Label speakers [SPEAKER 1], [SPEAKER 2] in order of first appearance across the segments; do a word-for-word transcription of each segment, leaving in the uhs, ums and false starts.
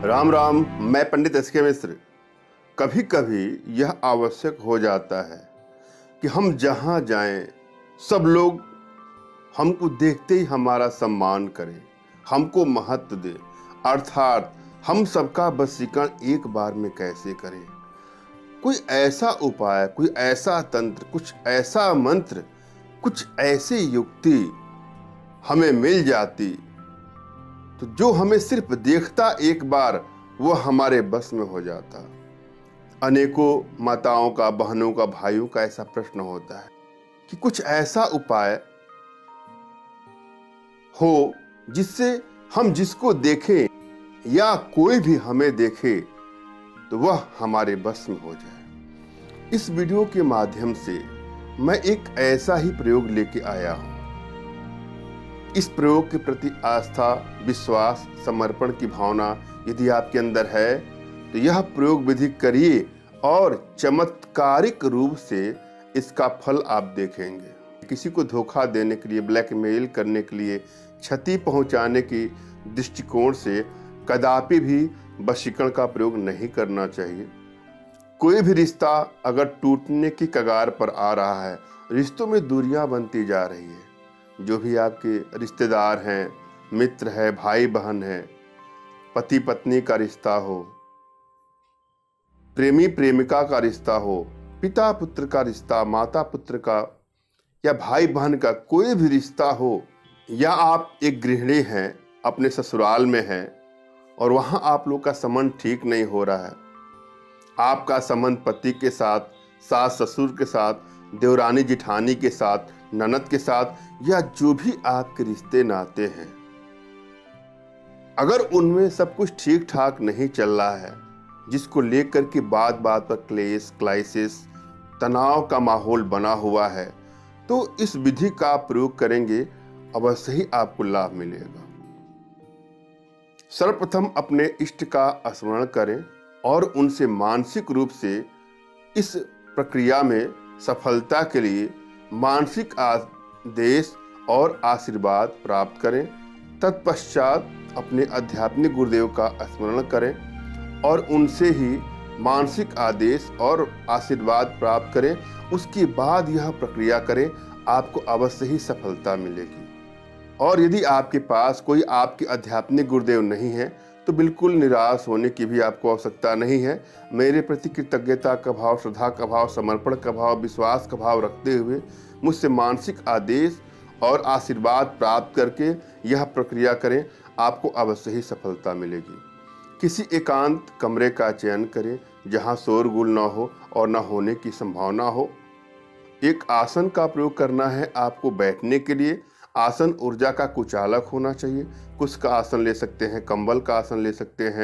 [SPEAKER 1] राम राम। मैं पंडित एस के मिश्र। कभी कभी यह आवश्यक हो जाता है कि हम जहाँ जाएं सब लोग हमको देखते ही हमारा सम्मान करें, हमको महत्व दें। अर्थात हम सबका वशीकरण एक बार में कैसे करें। कोई ऐसा उपाय, कोई ऐसा तंत्र, कुछ ऐसा मंत्र, कुछ ऐसी युक्ति हमें मिल जाती तो जो हमें सिर्फ देखता एक बार वह हमारे बस में हो जाता। अनेकों माताओं का, बहनों का, भाइयों का ऐसा प्रश्न होता है कि कुछ ऐसा उपाय हो जिससे हम जिसको देखें या कोई भी हमें देखे तो वह हमारे बस में हो जाए। इस वीडियो के माध्यम से मैं एक ऐसा ही प्रयोग लेके आया हूं। इस प्रयोग के प्रति आस्था, विश्वास, समर्पण की भावना यदि आपके अंदर है तो यह प्रयोग विधि करिए और चमत्कारिक रूप से इसका फल आप देखेंगे। किसी को धोखा देने के लिए, ब्लैकमेल करने के लिए, क्षति पहुंचाने की दृष्टिकोण से कदापि भी वशीकरण का प्रयोग नहीं करना चाहिए। कोई भी रिश्ता अगर टूटने की कगार पर आ रहा है, रिश्तों में दूरियां बनती जा रही है, जो भी आपके रिश्तेदार हैं, मित्र है, भाई बहन है, पति पत्नी का रिश्ता हो, प्रेमी प्रेमिका का रिश्ता हो, पिता पुत्र का रिश्ता, माता पुत्र का या भाई बहन का कोई भी रिश्ता हो, या आप एक गृहिणी हैं, अपने ससुराल में हैं और वहां आप लोग का संबंध ठीक नहीं हो रहा है। आपका संबंध पति के साथ, सास ससुर के साथ, देवरानी जिठानी के साथ, ननद के साथ, या जो भी आपके रिश्ते नाते हैं, अगर उनमें सब कुछ ठीक ठाक नहीं चल रहा है, जिसको लेकर के बात बात पर क्लेश, क्राइसिस, तनाव का माहौल बना हुआ है, तो इस विधि का प्रयोग करेंगे, अवश्य ही आपको लाभ मिलेगा। सर्वप्रथम अपने इष्ट का स्मरण करें और उनसे मानसिक रूप से इस प्रक्रिया में सफलता के लिए मानसिक आदेश और आशीर्वाद प्राप्त करें। तत्पश्चात अपने आध्यात्मिक गुरुदेव का स्मरण करें और उनसे ही मानसिक आदेश और आशीर्वाद प्राप्त करें। उसके बाद यह प्रक्रिया करें, आपको अवश्य ही सफलता मिलेगी। और यदि आपके पास कोई आपके आध्यात्मिक गुरुदेव नहीं है तो बिल्कुल निराश होने की भी आपको आवश्यकता नहीं है। मेरे प्रति कृतज्ञता का भाव, श्रद्धा का भाव, समर्पण का भाव, विश्वास का भाव रखते हुए मुझसे मानसिक आदेश और आशीर्वाद प्राप्त करके यह प्रक्रिया करें, आपको अवश्य ही सफलता मिलेगी। किसी एकांत कमरे का चयन करें जहां शोरगुल न हो और न होने की संभावना हो। एक आसन का प्रयोग करना है आपको बैठने के लिए। आसन ऊर्जा का कुचालक होना चाहिए। कुश का आसन ले सकते हैं, कंबल का आसन ले सकते हैं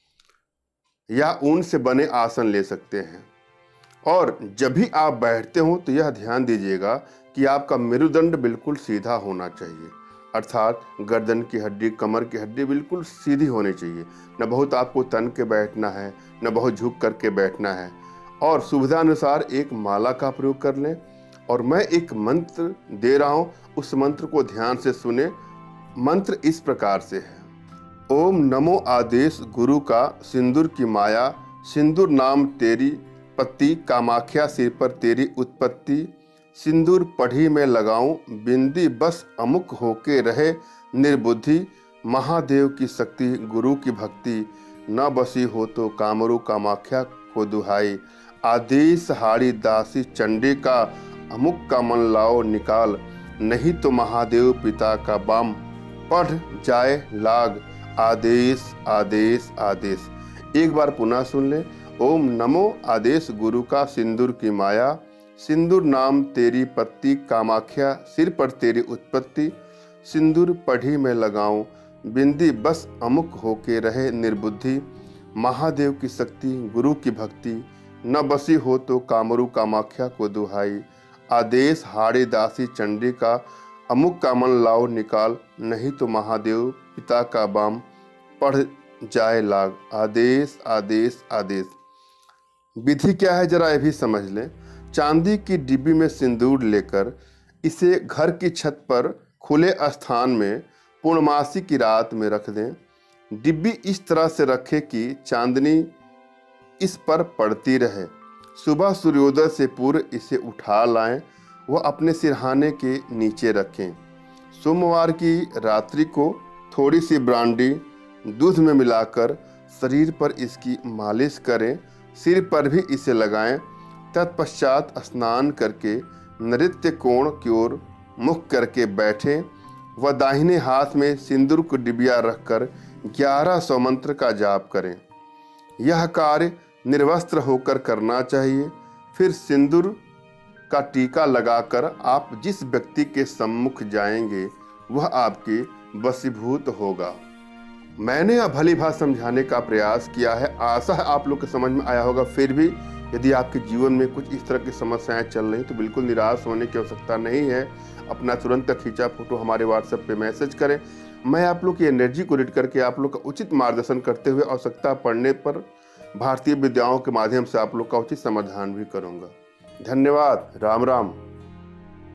[SPEAKER 1] या ऊन से बने आसन ले सकते हैं। और जब भी आप बैठते हो तो यह ध्यान दीजिएगा कि आपका मेरुदंड बिल्कुल सीधा होना चाहिए, अर्थात गर्दन की हड्डी, कमर की हड्डी बिल्कुल सीधी होनी चाहिए। न बहुत आपको तन के बैठना है, न बहुत झुक करके बैठना है। और सुविधा अनुसार एक माला का प्रयोग कर लें। और मैं एक मंत्र दे रहा हूं, उस मंत्र को ध्यान से सुने। मंत्र इस प्रकार से है। ओम नमो आदेश गुरु का, सिंदूर की माया, सिंदूर नाम तेरी पत्ती, कामाख्या सिर पर तेरी उत्पत्ति, सिंदूर पढ़ी में लगाऊं, बिंदी बस अमुक होके रहे निर्बुद्धि, महादेव की शक्ति, गुरु की भक्ति, न बसी हो तो कामरू कामाख्या को दुहाई, आदेश हाड़ी दासी चंडी का, अमुक का मन लाओ निकाल, नहीं तो महादेव पिता का बाम, पढ़ जाए लाग, आदेश आदेश आदेश। एक बार पुनः सुन ले। ओम नमो आदेश गुरु का, सिंदूर की माया, सिंदूर नाम तेरी पत्ती, कामाख्या सिर पर तेरी उत्पत्ति, सिंदूर पढ़ी में लगाऊं, बिंदी बस अमुक होके रहे निर्बुद्धि, महादेव की शक्ति, गुरु की भक्ति, न बसी हो तो कामरू कामाख्या को दुहाई, आदेश हाड़ी दासी चंडी का, अमुक का मन लाओ निकाल, नहीं तो महादेव पिता का बाम, पढ़ जाए लाग, आदेश आदेश आदेश। विधि क्या है जरा ये भी समझ लें। चांदी की डिब्बी में सिंदूर लेकर इसे घर की छत पर खुले स्थान में पूर्णमासी की रात में रख दें। डिब्बी इस तरह से रखें कि चांदनी इस पर पड़ती रहे। सुबह सूर्योदय से पूर्व इसे उठा लाएं व अपने सिरहाने के नीचे रखें। सोमवार की रात्रि को थोड़ी सी ब्रांडी दूध में मिलाकर शरीर पर इसकी मालिश करें। सिर पर भी इसे लगाएं। तत्पश्चात स्नान करके नृत्य कोण की ओर मुख करके बैठें व दाहिने हाथ में सिंदूर को डिबिया रखकर ग्यारह सौ मंत्र का जाप करें। यह कार्य निर्वस्त्र होकर करना चाहिए। फिर सिंदूर का टीका लगाकर आप जिस व्यक्ति के सम्मुख जाएंगे वह आपके वशीभूत होगा। मैंने यह भली भात समझाने का प्रयास किया है। आशा है आप लोग को समझ में आया होगा। फिर भी यदि आपके जीवन में कुछ इस तरह की समस्याएं चल रही तो बिल्कुल निराश होने की आवश्यकता नहीं है। अपना तुरंत खींचा फोटो हमारे व्हाट्सएप पे मैसेज करें। मैं आप लोग की एनर्जी को रीड करके आप लोग का उचित मार्गदर्शन करते हुए आवश्यकता पड़ने पर भारतीय विद्याओं के माध्यम से आप लोग का उचित समाधान भी करूंगा। धन्यवाद। राम राम।